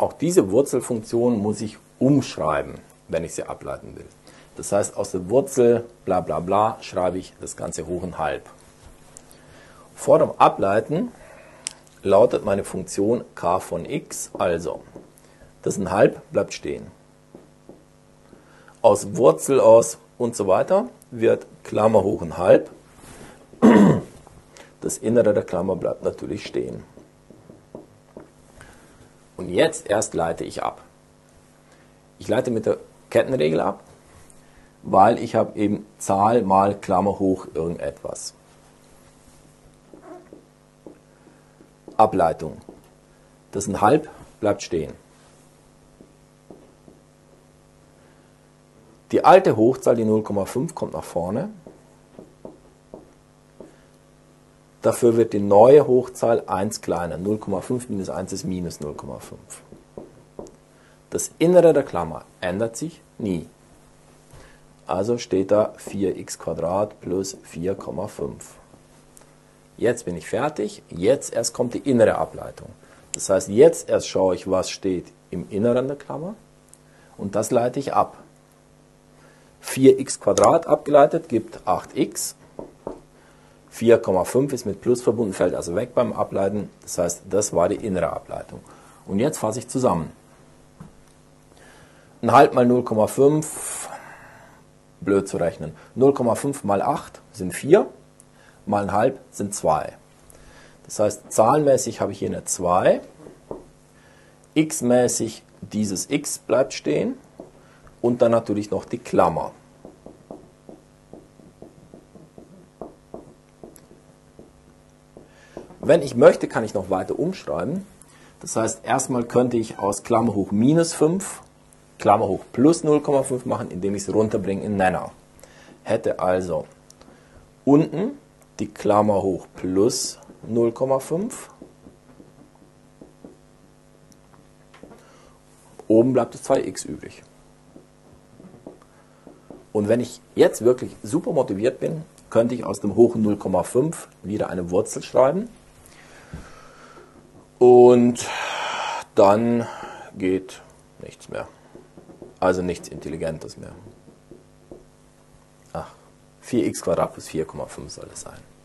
auch diese Wurzelfunktion muss ich umschreiben, wenn ich sie ableiten will. Das heißt, aus der Wurzel bla bla bla schreibe ich das Ganze hoch 1/2. Vor dem Ableiten lautet meine Funktion k von x, also das 1/2 bleibt stehen. Aus Wurzel aus und so weiter wird Klammer hoch 1/2. Das Innere der Klammer bleibt natürlich stehen. Und jetzt erst leite ich ab. Ich leite mit der Kettenregel ab, weil ich habe eben Zahl mal Klammer hoch irgendetwas. Ableitung. Das 1/2 bleibt stehen. Die alte Hochzahl, die 0,5, kommt nach vorne. Dafür wird die neue Hochzahl 1 kleiner. 0,5 minus 1 ist minus 0,5. Das Innere der Klammer ändert sich nie. Also steht da 4x² plus 4,5. Jetzt bin ich fertig. Jetzt erst kommt die innere Ableitung. Das heißt, jetzt erst schaue ich, was steht im Inneren der Klammer. Und das leite ich ab. 4x² abgeleitet gibt 8x. 4,5 ist mit Plus verbunden, fällt also weg beim Ableiten. Das heißt, das war die innere Ableitung. Und jetzt fasse ich zusammen. 1/2 mal 0,5, blöd zu rechnen. 0,5 mal 8 sind 4, mal 1/2 sind 2. Das heißt, zahlenmäßig habe ich hier eine 2. X-mäßig dieses x bleibt stehen. Und dann natürlich noch die Klammer. Wenn ich möchte, kann ich noch weiter umschreiben. Das heißt, erstmal könnte ich aus Klammer hoch minus 5, Klammer hoch plus 0,5 machen, indem ich es runterbringe in Nenner. Hätte also unten die Klammer hoch plus 0,5. Oben bleibt es 2x übrig. Und wenn ich jetzt wirklich super motiviert bin, könnte ich aus dem hohen 0,5 wieder eine Wurzel schreiben. Und dann geht nichts mehr. Also nichts Intelligentes mehr. Ach, 4x² plus 4,5 soll es sein.